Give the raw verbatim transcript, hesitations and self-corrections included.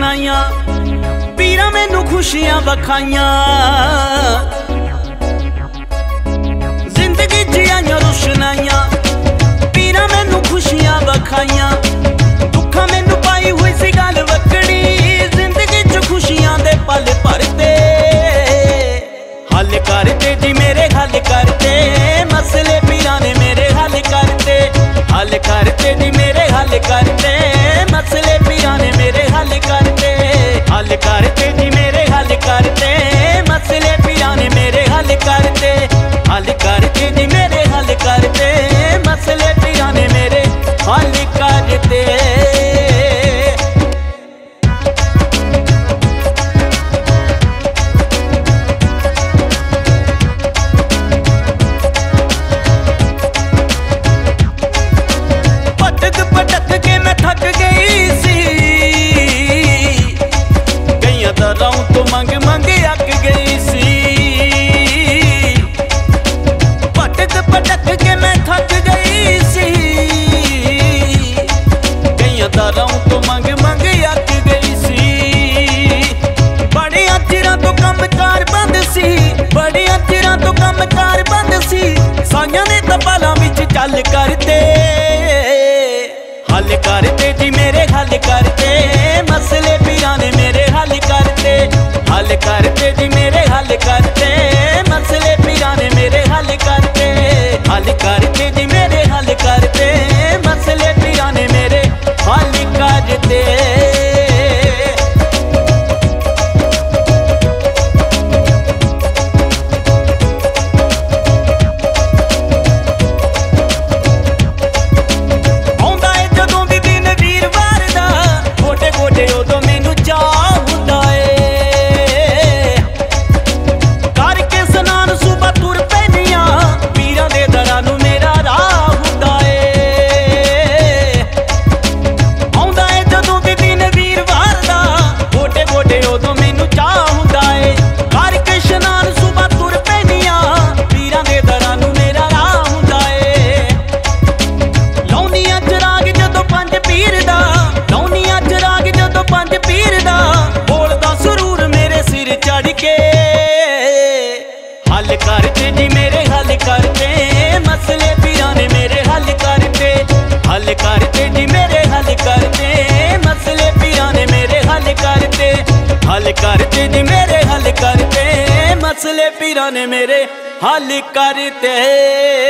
सुनाइया, पीरा मैनू खुशियां वखाइया। जिंदगी च आइया रुशनाइया, पीरा मैनू खुशियां वखाइया। दुखा मैनू पाई हुई सी गल वकड़ी, जिंदगी च खुशियां दे पल भरते। हल करते जी मेरे हल करते, मसले पीरा ने मेरे हल करते। हल करते जी मेरे हल करते, मसले पीरा ने मेरे हल करते। हल करते जी मेरे हल करते, मसले पीरा ने मेरे हल करते। हल करते जी मेरे हल करते, मसले पीरा ने मेरे हल करते। थक गई सी कईयां दरां तो मंग मंग अक गई सी। भटक भटक के मैं थक गई सी, कईयां दरां तो मंग मंग अक गई सी। बड़े चिरां तो कम कार बंद सी, बड़े चिरां तो कम कार बंद सी। साइयां ने तबालां विच चल करते। हल करते जी मेरे हल करते, मसले पीरा ने मेरे हल करते। हल करते जी मेरे हल करते, मसले पीरा ने मेरे हल करते। हल करते जी मेरे हल करते, मसले पीरा ने मेरे हल करते। हल करते जी मेरे हल करते, मसले पीरा ने मेरे हल करते। हल करते जी मेरे हल करते, मसले पीरा ने मेरे हल करते। हल करते जी मेरे हल करते, मसले पीरा ने मेरे हल करते।